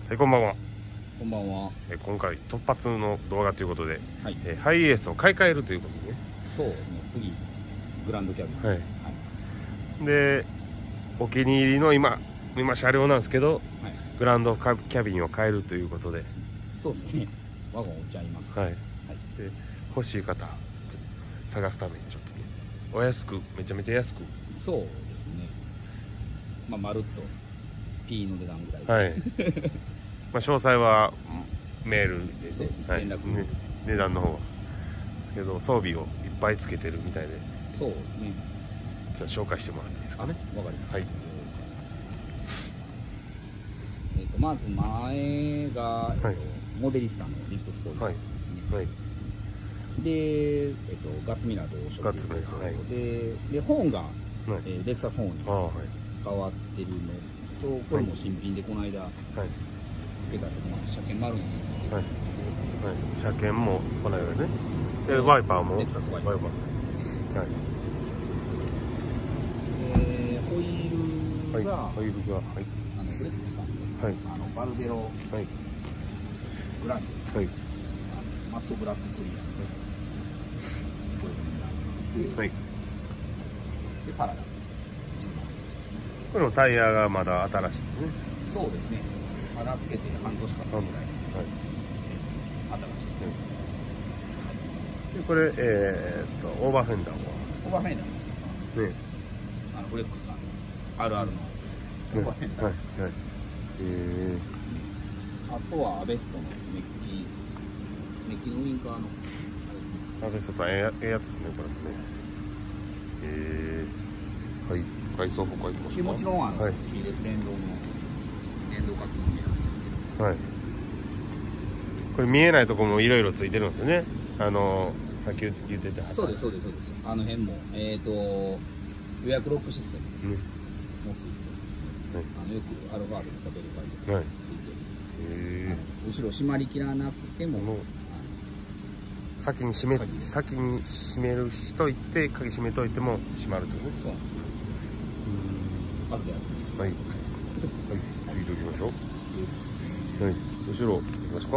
はい、こんばんは。 こんばんは。 今回突発の動画ということで、 はい。 ハイエースを買い替えるということでね。 そうですね。次、グランドキャビン。 はい。で、お気に入りの今車両なんですけど、 はい。 グランドキャビンを変えるということで。 そうですね。ワゴン売っちゃいます。 はい。 はい。 で、欲しい方、探すためにちょっとね、お安く、めちゃめちゃ安く。 そうですね。まるっと P の値段ぐらい。 はい。まあ詳細はメールで、 そうはい、 連絡、 ね、値段の方は。ですけど、装備をいっぱいつけてるみたいで。 そうですね。 じゃあ紹介してもらっていいですかね。 わかりました。 はい。 まず前が、 はい、 モデリスタのリップスポイルトですね。はい。で、ガッツミラーとガッツミラー、はい。 で、ホーンが、 はい、 レクサスホーンに変わってるのと、これも新品でこの間、つけたところ、車検丸いんですけど、 はい。車検もこの間ね。で、ワイパーも。 レクサスワイパー。はい。ホイールが、 ホイールが、はい。 ブレックスさんの、 はい、 バルベロ、 はい、 グランド、 はい、 マットブラッククリア、これになって、はい、で、パラダ。 これもタイヤがまだ新しいね。 そうですね。まだつけて半年か3ぐらい。はい。新しい。 で、これ、オーバーフェンダーはオーバーフェンダーですね。ブレックスさんの、RR のオーバーフェンダーです。はい。あとはアベストのメッキのウインカーの、あれですね。 アベストさん、ええやつですね、これですね。はい。外装他いきますか？ もちろん、キーレス連動の、電動書きのミラー。はい。 これ見えないところもいろいろついてるんですよね。さっき言ってた。 そうです、そうです、そうです。あの辺も、予約ロックシステムもついてるんですね。よくアルファードとかベルファイとかついてる。後ろ閉まりきらなくても、先に閉めるしといて、鍵閉めといても閉まるというね。そうなんです。後でやってみます。はい。はい。次行きましょう。はい。後ろ行きますか。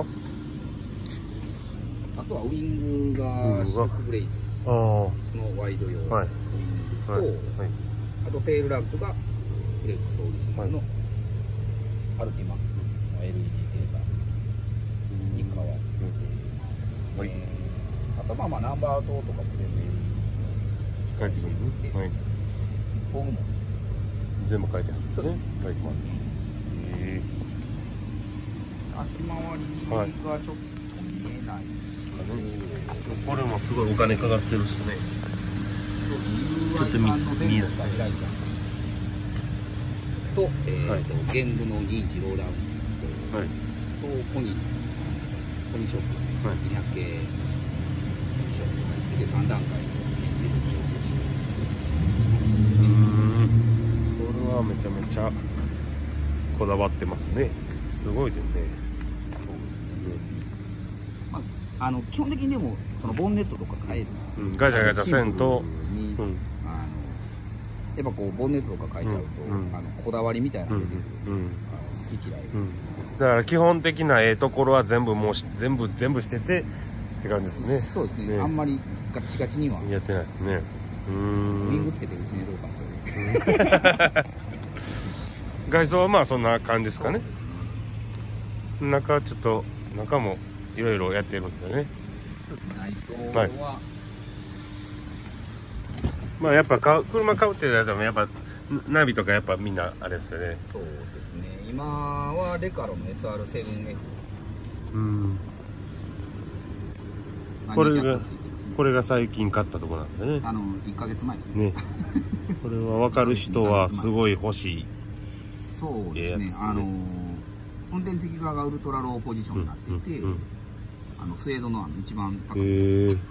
あとはウイングがシルクブレイズのワイド用ウイングと、あとテールランプがフレックスオリジナルのアルティマ LED テールに変わって、あとナンバー灯とかも全部 LED しっかりとフォームも全部書いてあるんですね。足回りがちょっと見えないですかね。これもすごいお金かかってるっすね。ちょっと見えない。と、玄武の2インチローダウンキットとポニショック200系ショックが入ってて3段階で水分調整して。それはめちゃめちゃこだわってますね。すごいですね。基本的にでもそのボンネットとか変えず、ガチャガチャせんと、やっぱこうボンネットとか変えちゃうと、こだわりみたいなのが出てくる、好き嫌い、だから基本的なところは全部全部しててって感じですね。そうですね。あんまりガチガチにはやってないですね。ウィングつけてるうちにどうかそれ。外装はまあそんな感じですかね。中ちょっと中もいろいろやってるんですよね。はい。まあやっぱ車買うってなるとやっぱナビとかやっぱみんなあれですよね。そうですね。今はレカロの SR7F。これが最近買ったところなんですよね。1ヶ月前ですね。これは分かる人はすごい欲しい。そうですね。運転席側がウルトラローポジションになっていて、スウェードの一番高いですね。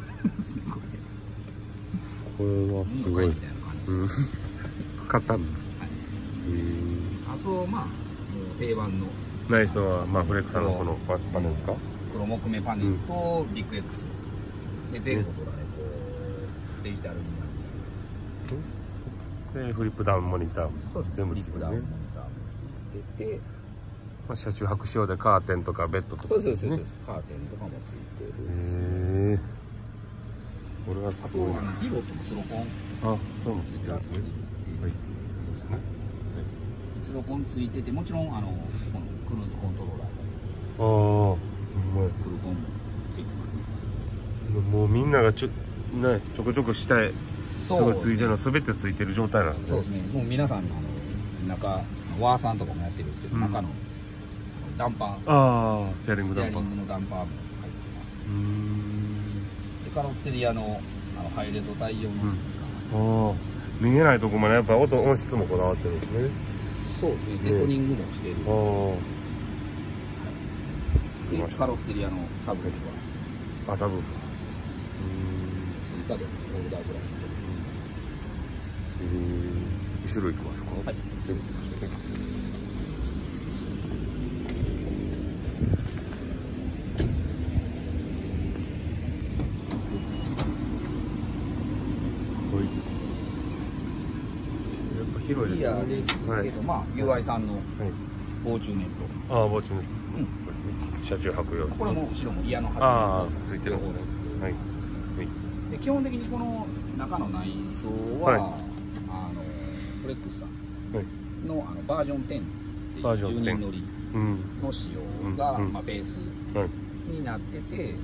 これはすごい。買ったの。あと定番の内装はフレックさんのこのパネルですか。黒木目パネルとビッグ X で前後とられデジタルになる。でフリップダウンモニターも全部ついてね。フリップダウンモニターもついてて。 まあ、車中泊仕様でカーテンとかベッドとか、 そうですそうです。カーテンとかもついてる。 これはすごい。 あとピボットのスロコン。 あ、そうもついてるんですね。はい。そうですね。 スロコンついてて、もちろんこのクルーズコントローラー。 ああ、うまい。 クルコンもついてますね。 もうみんながちょこちょこ下へすぐついてるの、全てついてる状態なんですね。 そうですね。もう皆さん中ワーさんとかもやってるんですけど、中のダンパー、 ああ、ステアリングダンパー。 ステアリングのダンパーも入ってます。でカロッツェリアのハイレゾ対応のスピーカー。 ああ、見えないとこまでやっぱ音質もこだわってるんですね。 そうですね。デッドニングもしてる。でカロッツェリアのサブレフは。あ、サブ。 追加でオーダーぐらいですけど。 後ろ行きますか。はい。広いですね。 いやですけど、まあ UI さんの防虫ネット。 ああ、防虫ネットですね。車中泊用。 これも後ろもイヤのああ、ついてるんですね。はい。 で基本的にこの中の内装はフレックスさんのバージョン10っていう10人乗りの仕様がまあベースになってて、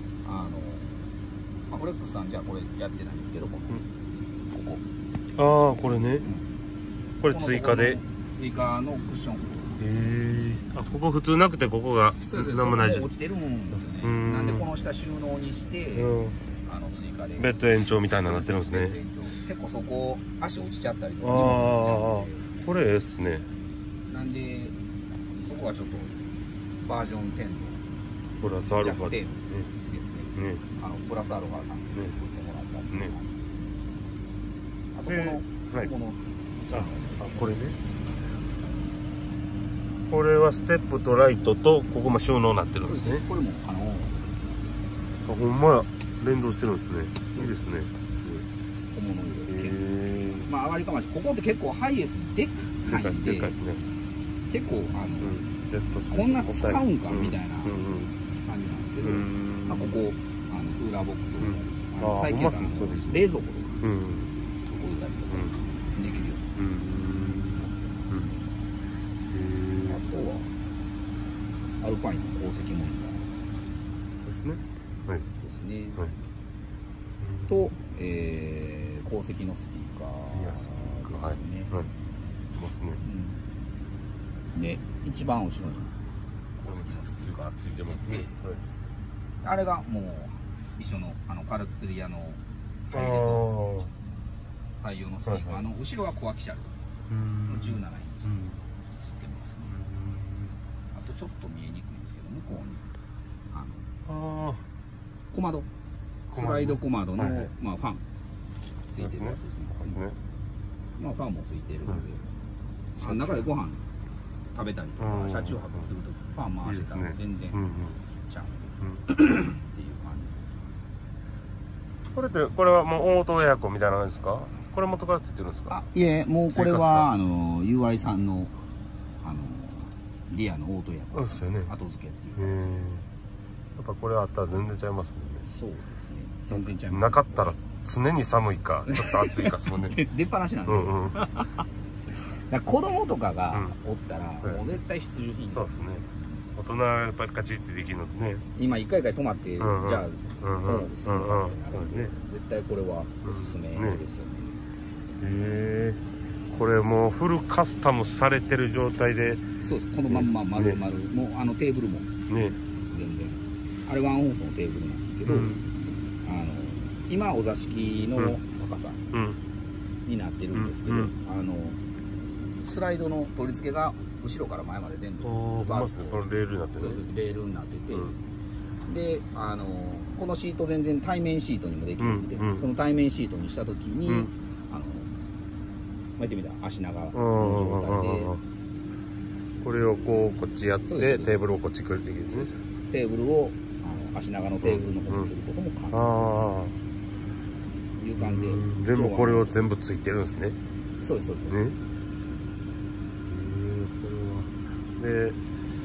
フレックスさんじゃこれやってないんですけど、ここ。 ああ、これね。これ追加で。 追加のクッション。 あ、ここ普通なくて、ここが何もないじゃん。 落ちてるんですよね。なんでこの下収納にして、追加で。 ベッド延長みたいなのなってるんですね。 結構そこ、足落ちちゃったりとか。 ああ、これええっすね。 なんで、そこはちょっと、バージョン10の。 プラスアルファですね。プラスアルファさんに作ってもらったりとか。あとこのこれね。これはステップとライトとここも収納になってるんですね。 これもほんまや連動してるんですね。いいですね。 小物入れ。まあ上がりかまし、ここって結構ハイエースでかいんで、結構こんな使うんかみたいな感じなんですけど、ここクーラーボックスを最近は冷蔵庫とか置いたりとかできるように。あとはアルパインの鉱石モニターですね。はい。 ですね。と鉱石のスピーカーですね。 はい。知ってますね。 で一番後ろに鉱石のスピーカーついてますね。 あれがもう一緒のカルツリアの対応のスピーカーの後ろはコアキシャルの17インチついてますね。あとちょっと見えにくいんですけど、向こうに小窓、スライド小窓のまあファンついてるやつですね。まあファンもついてるので、中でご飯食べたりとか車中泊するときファン回してたら全然ちゃうっていう感じです。 これはもうオートエアコンみたいな感じですか？これ元からついてるんですか？ いえ、もうこれはUI さんのリアのオートエアコン後付けっていう感じで。 やっぱこれあったら全然ちゃいますもんね。 そうですね。全然ちゃいます。 なかったら常に寒いかちょっと暑いかですもんね。 出っ放しなんで。子供とかがおったらもう絶対必需品。 そうですね。大人はやっぱりカチッてできるのでね。 今一回止まってじゃあもうすぐってなるんで、絶対これはおすすめですよね。 これもうフルカスタムされてる状態で。 そうです。このまんま丸々もうテーブルも全然あれワンオンのテーブルなんですけど、今お座敷の高さになってるんですけど、スライドの取り付けが後ろから前まで全部そのレールになってる。 そうです。レールになってて、でこのシート全然対面シートにもできるんで、その対面シートにした時に巻いてみたら足長の状態で、 これをこっちやってテーブルをこっちくるっていうですね。 テーブルを足長のテーブルの方にすることも可能という感じで。 全部これを全部ついてるんですね。 そうです。 で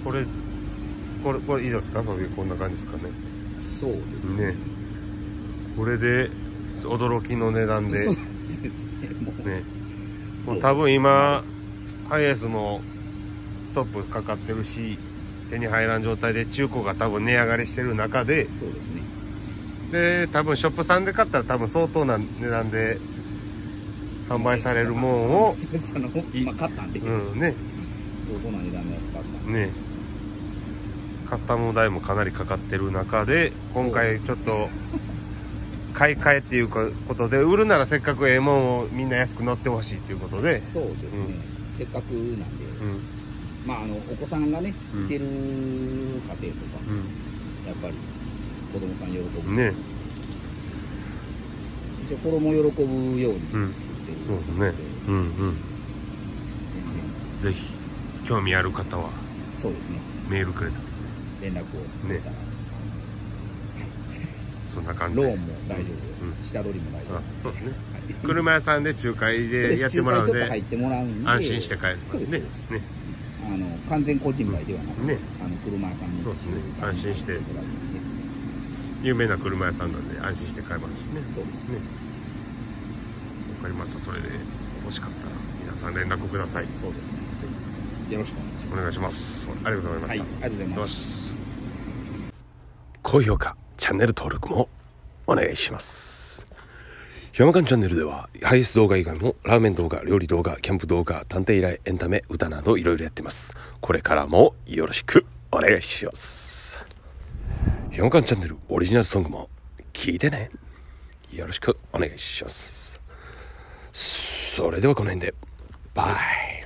これいいですか？そういうこんな感じですかね。 そうですね。 これで驚きの値段で。 そうですね。 もう多分今ハイエースもストップかかってるし、手に入らん状態で中古が多分値上がりしてる中で、 そうですね。 で多分ショップさんで買ったら多分相当な値段で販売されるもんを買ったんで、 相当な値段のやつ買ったんでカスタム代もかなりかかってる中で、今回ちょっと買い替えっていうことで、売るならせっかくええもんをみんな安く乗ってほしいっていうことで。 そうですね、せっかくなんで、お子さんがねいてる家庭とか、やっぱり子供さん喜ぶね。一応子供喜ぶように作ってるので、 ぜひ興味ある方はそうですね、 メールくれた連絡をくれたら、 そんな感じでローンも大丈夫、下取りも大丈夫。 そうですね。車屋さんで仲介でやってもらうので、 入ってもらうんで安心して帰るんですね。 完全個人売ではなくて、車屋さんにそうですね。安心して、有名な車屋さんなんで安心して買えますしね。 そうですね。 わかりました。それで欲しかったら皆さん連絡ください。 そうですね。よろしくお願いします。 ありがとうございました。 ありがとうございます。 高評価、チャンネル登録もお願いします。山間チャンネルではハイエース動画以外もラーメン動画、料理動画、キャンプ動画、探偵依頼、エンタメ、歌などいろいろやってます。これからもよろしくお願いします。山間チャンネルオリジナルソングも聴いてね。よろしくお願いします。それではこの辺でバイ。